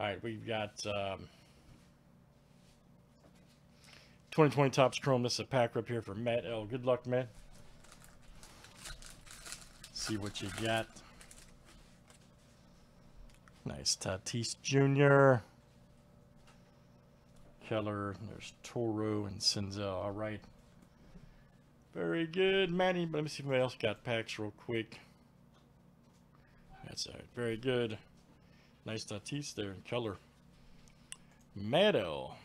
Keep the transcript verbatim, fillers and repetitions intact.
All right, we've got um, twenty twenty Topps Chrome. This is a pack rip here for Matt L. Good luck, man. See what you got. Nice Tatis Junior Keller. There's Toro and Senzel. All right. Very good, Manny. Let me see if anybody else got packs real quick. That's all right. Very good. Nice Tatis there in Keller. Matt L.